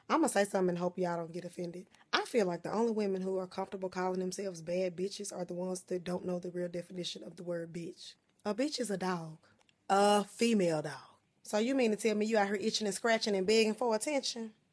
I'm going to say something and hope y'all don't get offended. I feel like the only women who are comfortable calling themselves bad bitches are the ones that don't know the real definition of the word bitch. A bitch is a dog. A female dog. So you mean to tell me you out here itching and scratching and begging for attention?